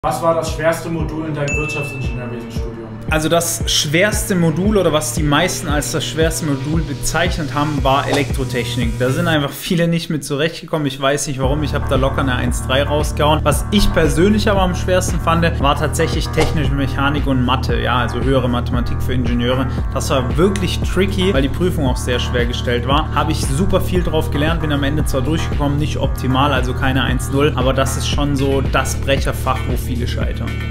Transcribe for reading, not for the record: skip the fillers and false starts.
Was war das schwerste Modul in deinem Wirtschaftsingenieurwesenstudium? Also das schwerste Modul oder was die meisten als das schwerste Modul bezeichnet haben, war Elektrotechnik. Da sind einfach viele nicht mit zurechtgekommen. Ich weiß nicht warum, ich habe da locker eine 1,3 rausgehauen. Was ich persönlich aber am schwersten fand, war tatsächlich technische Mechanik und Mathe. Ja, also höhere Mathematik für Ingenieure. Das war wirklich tricky, weil die Prüfung auch sehr schwer gestellt war. Habe ich super viel drauf gelernt, bin am Ende zwar durchgekommen, nicht optimal, also keine 1,0. Aber das ist schon so das Brecherfach, wo viele scheitern.